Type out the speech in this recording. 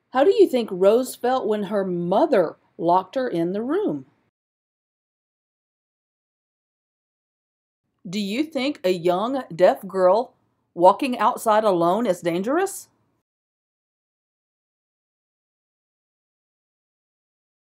How do you think Rose felt when her mother locked her in the room? Do you think a young deaf girl walking outside alone is dangerous?